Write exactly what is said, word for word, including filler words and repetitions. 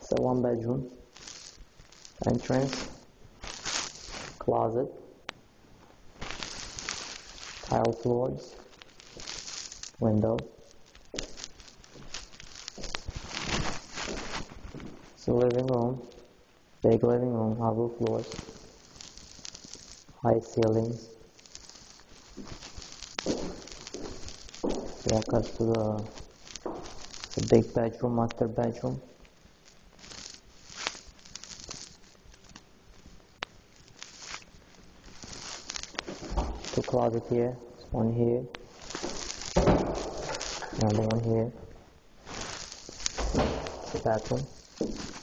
It's a one bedroom. Entrance, closet, tile floors, window. It's a living room, big living room, hardwood floors, high ceilings. Walk us to the, the big bedroom, master bedroom. Two closets here, one here, another one here. Bathroom.